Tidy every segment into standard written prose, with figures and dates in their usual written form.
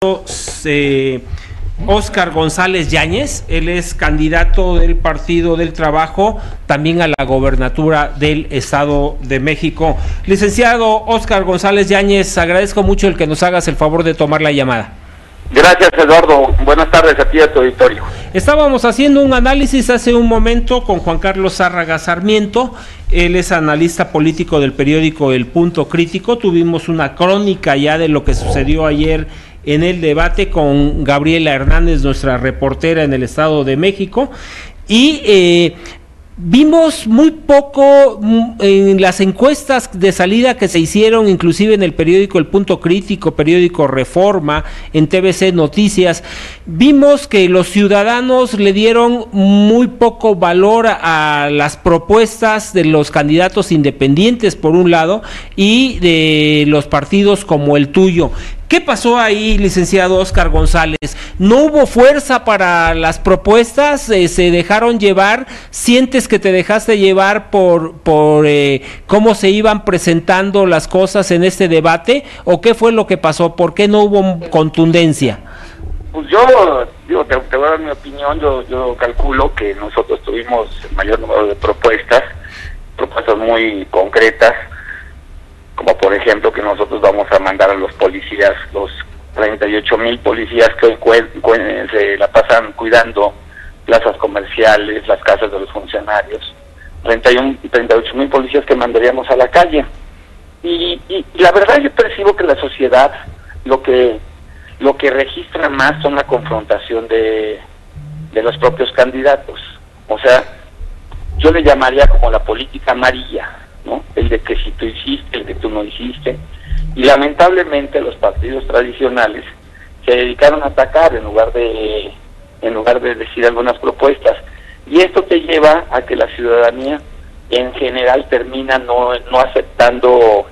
Óscar González Yáñez. Él es candidato del Partido del Trabajo también a la gobernatura del Estado de México. Licenciado Óscar González Yáñez, agradezco mucho el que nos hagas el favor de tomar la llamada. Gracias, Eduardo. Buenas tardes a ti y a tu auditorio. Estábamos haciendo un análisis hace un momento con Juan Carlos Zárraga Sarmiento. Él es analista político del periódico El Punto Crítico. Tuvimos una crónica ya de lo que sucedió ayer en el debate con Gabriela Hernández, nuestra reportera en el Estado de México, y vimos muy poco en las encuestas de salida que se hicieron, inclusive en el periódico El Punto Crítico, periódico Reforma, en TVC Noticias. Vimos que los ciudadanos le dieron muy poco valor a las propuestas de los candidatos independientes, por un lado, y de los partidos como el tuyo. ¿Qué pasó ahí, licenciado Óscar González? ¿No hubo fuerza para las propuestas? ¿Se dejaron llevar? ¿Sientes que te dejaste llevar por cómo se iban presentando las cosas en este debate? ¿O qué fue lo que pasó? ¿Por qué no hubo contundencia? Pues yo te voy a dar mi opinión. Yo calculo que nosotros tuvimos el mayor número de propuestas muy concretas, como por ejemplo que nosotros vamos a mandar a los policías, los 38,000 policías que hoy se la pasan cuidando plazas comerciales, las casas de los funcionarios, 38,000 policías que mandaríamos a la calle. Y la verdad yo percibo que la sociedad lo que registra más son la confrontación de los propios candidatos. O sea, yo le llamaría como la política amarilla, ¿no? El de que si tú hiciste, el que tú no hiciste. Y lamentablemente los partidos tradicionales se dedicaron a atacar en lugar de decir algunas propuestas. Y esto te lleva a que la ciudadanía en general termina no aceptando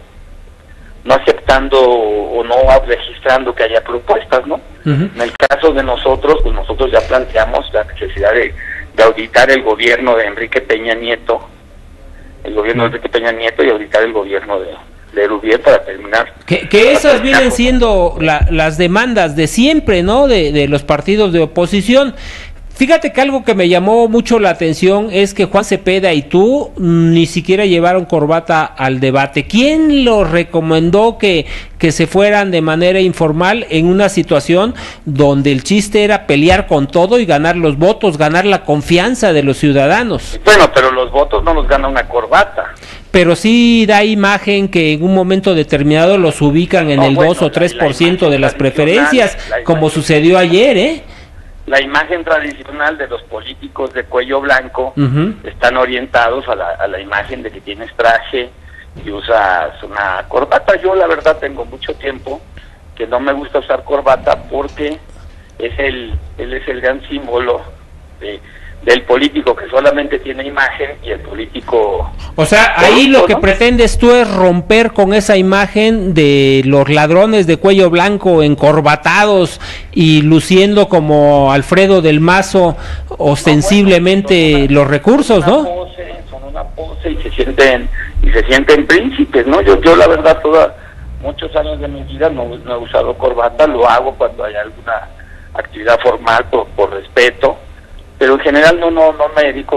o no registrando que haya propuestas, ¿no? En el caso de nosotros, pues nosotros ya planteamos la necesidad de auditar el gobierno de Enrique Peña Nieto, y auditar el gobierno de Erubiel para terminar. Que esas vienen siendo las demandas de siempre, ¿no? De los partidos de oposición. Fíjate que algo que me llamó mucho la atención es que Juan Cepeda y tú ni siquiera llevaron corbata al debate. ¿Quién los recomendó que se fueran de manera informal en una situación donde el chiste era pelear con todo y ganar los votos, ganar la confianza de los ciudadanos? Bueno, pero los votos no los gana una corbata. Pero sí da imagen que en un momento determinado los ubican en el 2 o 3% de las preferencias, como sucedió ayer, ¿eh? La imagen tradicional de los políticos de cuello blanco están orientados a la imagen de que tienes traje y usas una corbata. Yo la verdad tengo mucho tiempo que no me gusta usar corbata porque él es el gran símbolo del político que solamente tiene imagen y el político... O sea, ahí lo que pretendes tú es romper con esa imagen de los ladrones de cuello blanco encorbatados y luciendo como Alfredo del Mazo ostensiblemente los recursos, ¿no? Son una pose y se sienten príncipes, ¿no? Yo la verdad muchos años de mi vida no he usado corbata, lo hago cuando hay alguna actividad formal por respeto, pero en general no me dedico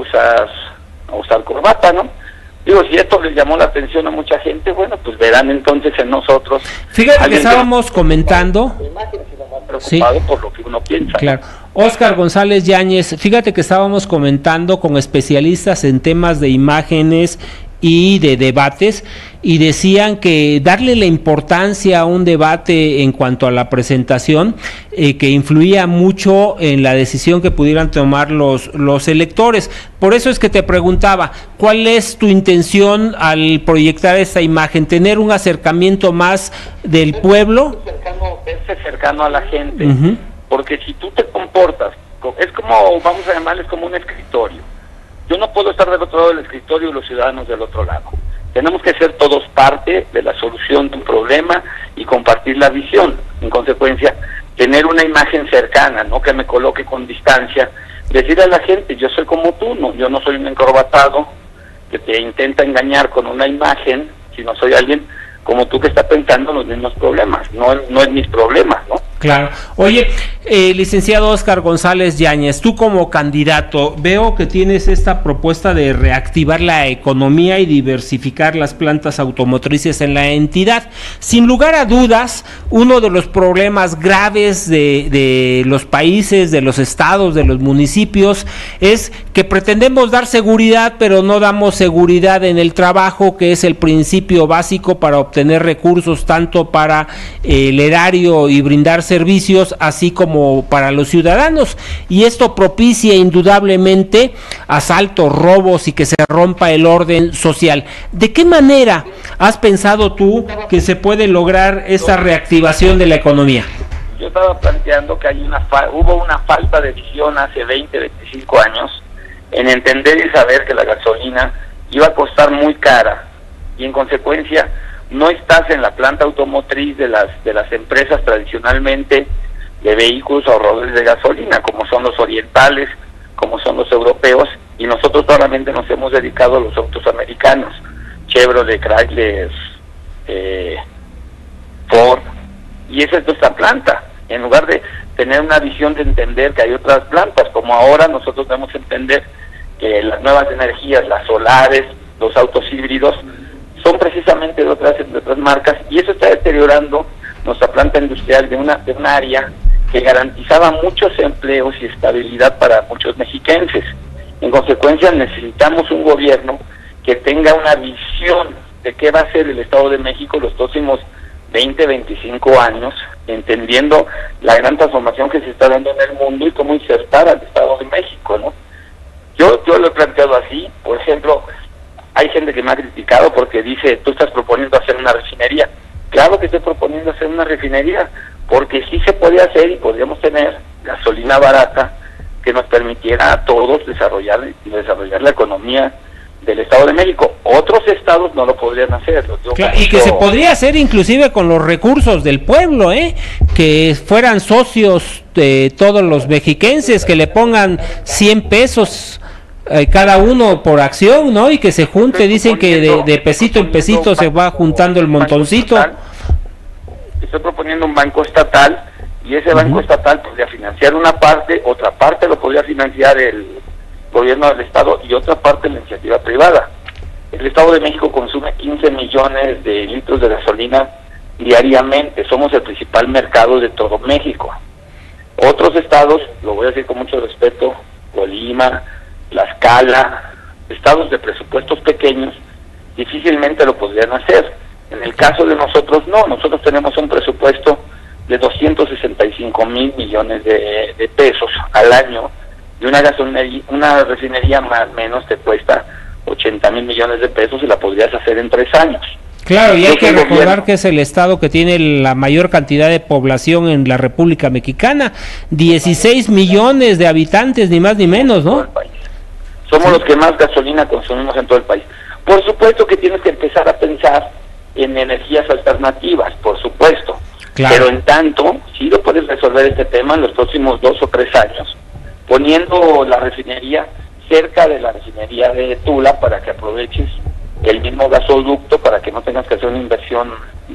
a usar corbata, ¿no? Digo, si esto les llamó la atención a mucha gente, bueno, pues verán entonces en nosotros... Fíjate que estábamos comentando... preocupado por lo que uno piensa. Claro. Óscar González Yáñez, fíjate que estábamos comentando con especialistas en temas de imágenes y de debates, y decían que darle la importancia a un debate en cuanto a la presentación, que influía mucho en la decisión que pudieran tomar los electores. Por eso es que te preguntaba, ¿cuál es tu intención al proyectar esta imagen? ¿Tener un acercamiento más del pueblo? Verse cercano a la gente, porque si tú te comportas, es como, vamos a llamarles como un escritorio. Yo no puedo estar del otro lado del escritorio y los ciudadanos del otro lado. Tenemos que ser todos parte de la solución de un problema y compartir la visión. En consecuencia, tener una imagen cercana, no que me coloque con distancia, decirle a la gente, yo soy como tú, yo no soy un encorbatado que te intenta engañar con una imagen, sino soy alguien como tú que está pensando en los mismos problemas, no en mis problemas, ¿no? Claro. Oye, licenciado Óscar González Yáñez, tú como candidato, veo que tienes esta propuesta de reactivar la economía y diversificar las plantas automotrices en la entidad. Sin lugar a dudas, uno de los problemas graves de los países, de los estados, de los municipios, es que pretendemos dar seguridad, pero no damos seguridad en el trabajo, que es el principio básico para obtener recursos, tanto para el erario y brindar servicios, así como para los ciudadanos, y esto propicia indudablemente asaltos, robos y que se rompa el orden social. ¿De qué manera has pensado tú que se puede lograr esta reactivación de la economía? Yo estaba planteando que hubo una falta de visión hace 20, 25 años en entender y saber que la gasolina iba a costar muy cara, y en consecuencia no estás en la planta automotriz de las empresas tradicionalmente de vehículos ahorradores de gasolina, como son los orientales, como son los europeos, y nosotros solamente nos hemos dedicado a los autos americanos, Chevrolet, Chrysler, Ford, y esa es nuestra planta. En lugar de tener una visión de entender que hay otras plantas, como ahora nosotros debemos entender que las nuevas energías, las solares, los autos híbridos, son precisamente de otras marcas, y eso está deteriorando nuestra planta industrial de un área que garantizaba muchos empleos y estabilidad para muchos mexiquenses. En consecuencia, necesitamos un gobierno que tenga una visión de qué va a ser el Estado de México los próximos 20, 25 años, entendiendo la gran transformación que se está dando en el mundo y cómo insertar al Estado de México, ¿no? Yo lo he planteado así. Por ejemplo, hay gente que me ha criticado porque dice, tú estás proponiendo hacer una refinería. Claro que estoy proponiendo hacer una refinería, porque sí se puede hacer y podríamos tener gasolina barata que nos permitiera a todos desarrollar la economía del Estado de México. Otros estados no lo podrían hacer. Claro, y que se podría hacer inclusive con los recursos del pueblo, que fueran socios de todos los mexiquenses, que le pongan 100 pesos cada uno por acción, ¿no? Y que se junte, dicen que de pesito en pesito se va juntando el montoncito. Estoy proponiendo un banco estatal, y ese banco estatal podría financiar una parte, otra parte lo podría financiar el gobierno del estado y otra parte la iniciativa privada. El Estado de México consume 15 millones de litros de gasolina diariamente. Somos el principal mercado de todo México. Otros estados, lo voy a decir con mucho respeto, Colima, Tlaxcala, estados de presupuestos pequeños, difícilmente lo podrían hacer. En el caso de nosotros, no. Nosotros tenemos un presupuesto de 265 mil millones de pesos al año, y una refinería más o menos te cuesta 80 mil millones de pesos y la podrías hacer en 3 años. Claro, y hay que recordar que es el estado que tiene la mayor cantidad de población en la República Mexicana, 16 millones de habitantes, ni más ni menos, ¿no? Somos los que más gasolina consumimos en todo el país. Por supuesto que tienes que empezar a pensar en energías alternativas, por supuesto. Claro. Pero en tanto, sí lo puedes resolver este tema en los próximos 2 o 3 años, poniendo la refinería cerca de la refinería de Tula para que aproveches el mismo gasoducto, para que no tengas que hacer una inversión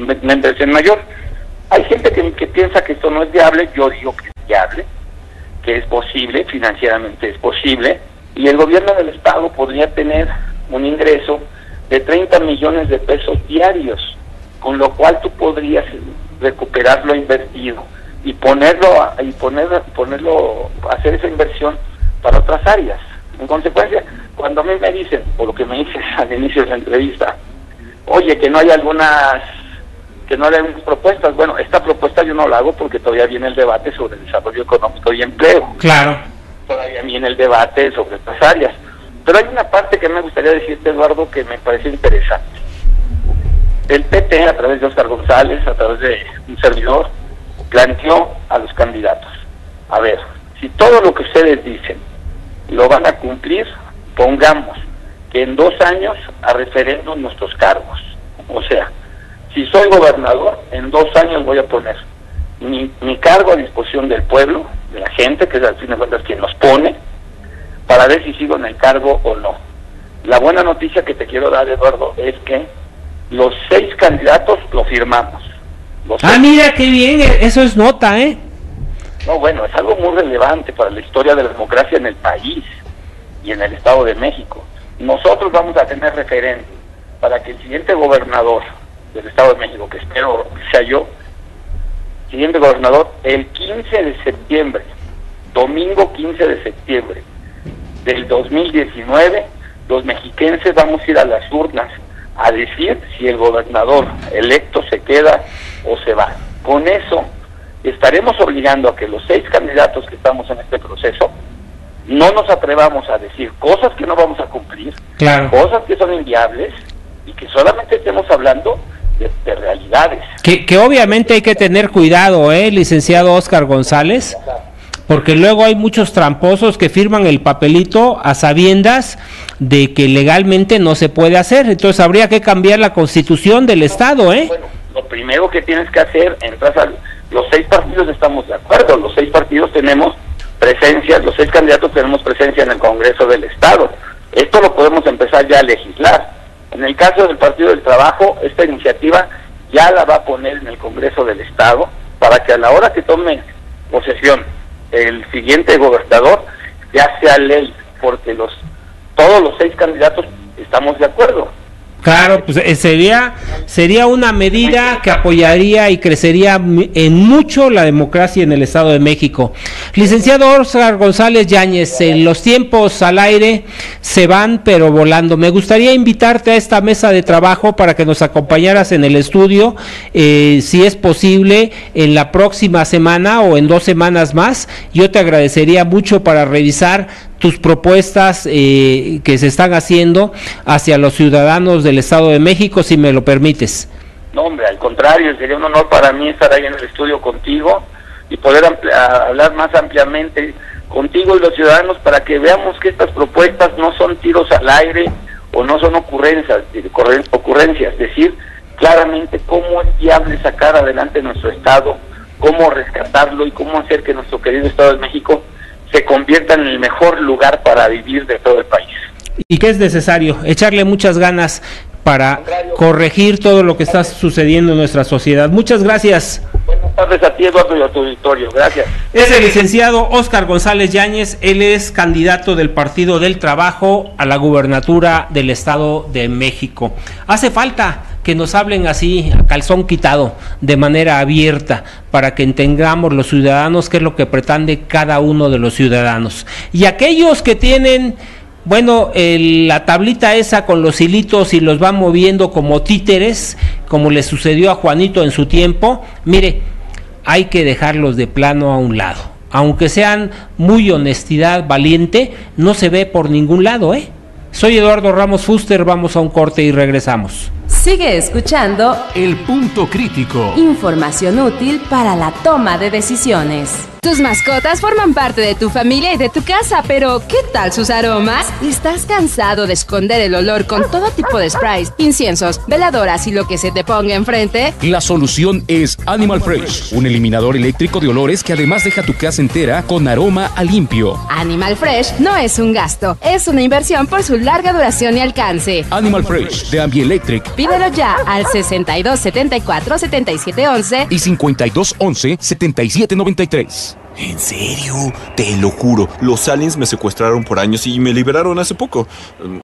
mayor. Hay gente que piensa que esto no es viable. Yo digo que es viable, que es posible, financieramente es posible, y el gobierno del estado podría tener un ingreso de 30 millones de pesos diarios, con lo cual tú podrías recuperar lo invertido y hacer esa inversión para otras áreas. En consecuencia, cuando a mí me dicen, o lo que me dices al inicio de la entrevista, oye, que no hay algunas propuestas, bueno, esta propuesta yo no la hago porque todavía viene el debate sobre el desarrollo económico y empleo. Claro. Todavía viene el debate sobre estas áreas. Pero hay una parte que me gustaría decirte, Eduardo, que me parece interesante. El PT, a través de Óscar González, a través de un servidor, planteó a los candidatos: a ver, si todo lo que ustedes dicen lo van a cumplir, pongamos que en 2 años a referéndum nuestros cargos. O sea, si soy gobernador, en 2 años voy a poner mi cargo a disposición del pueblo, de la gente, que es al fin de cuentas quien nos pone, para ver si sigo en el cargo o no. La buena noticia que te quiero dar, Eduardo, es que los 6 candidatos lo firmamos. Mira qué bien, eso es nota, ¿eh? No, bueno, es algo muy relevante para la historia de la democracia en el país y en el Estado de México. Nosotros vamos a tener referente para que el siguiente gobernador del Estado de México, que espero sea yo, siguiente gobernador, el 15 de septiembre, domingo 15 de septiembre del 2019, los mexiquenses vamos a ir a las urnas a decir si el gobernador electo se queda o se va. Con eso estaremos obligando a que los 6 candidatos que estamos en este proceso no nos atrevamos a decir cosas que no vamos a cumplir, claro, cosas que son inviables, y que solamente estemos hablando de realidades. Que obviamente hay que tener cuidado, licenciado Óscar González, porque luego hay muchos tramposos que firman el papelito a sabiendas de que legalmente no se puede hacer. Entonces habría que cambiar la constitución del Estado, Bueno, lo primero que tienes que hacer, entras a los 6 partidos, estamos de acuerdo, los 6 partidos tenemos presencia, los 6 candidatos tenemos presencia en el Congreso del Estado. Esto lo podemos empezar ya a legislar. En el caso del Partido del Trabajo, esta iniciativa ya la va a poner en el Congreso del Estado para que a la hora que tome posesión el siguiente gobernador ya sea ley, porque todos los 6 candidatos estamos de acuerdo. Claro, pues sería una medida que apoyaría y crecería en mucho la democracia en el Estado de México. Licenciado Óscar González Yáñez, los tiempos al aire se van pero volando. Me gustaría invitarte a esta mesa de trabajo para que nos acompañaras en el estudio, si es posible, en la próxima semana o en 2 semanas más. Yo te agradecería mucho para revisar tus propuestas que se están haciendo hacia los ciudadanos del Estado de México, si me lo permites. No, hombre, al contrario, sería un honor para mí estar ahí en el estudio contigo y poder hablar más ampliamente contigo y los ciudadanos para que veamos que estas propuestas no son tiros al aire o no son ocurrencias, decir claramente cómo es viable sacar adelante nuestro Estado, cómo rescatarlo y cómo hacer que nuestro querido Estado de México se convierta en el mejor lugar para vivir de todo el país. Y que es necesario echarle muchas ganas para corregir todo lo que está sucediendo en nuestra sociedad. Muchas gracias. Buenas tardes a ti, Eduardo, y a tu auditorio. Gracias. Es el licenciado Óscar González Yáñez. Él es candidato del Partido del Trabajo a la gubernatura del Estado de México. Hace falta que nos hablen así, a calzón quitado, de manera abierta, para que entendamos los ciudadanos qué es lo que pretende cada uno de los ciudadanos. Y aquellos que tienen, la tablita esa con los hilitos y los van moviendo como títeres, como le sucedió a Juanito en su tiempo, mire, hay que dejarlos de plano a un lado. Aunque sean muy honestidad valiente, no se ve por ningún lado, Soy Eduardo Ramos Fuster, vamos a un corte y regresamos. Sigue escuchando El Punto Crítico. Información útil para la toma de decisiones. Tus mascotas forman parte de tu familia y de tu casa, pero ¿qué tal sus aromas? ¿Estás cansado de esconder el olor con todo tipo de sprays, inciensos, veladoras y lo que se te ponga enfrente? La solución es Animal Fresh, un eliminador eléctrico de olores que además deja tu casa entera con aroma a limpio. Animal Fresh no es un gasto, es una inversión por su larga duración y alcance. Animal Fresh de Ambielectric. Pídelo ya al 6274-7711 y 5211-7793. ¿En serio? Te lo juro, los aliens me secuestraron por años y me liberaron hace poco.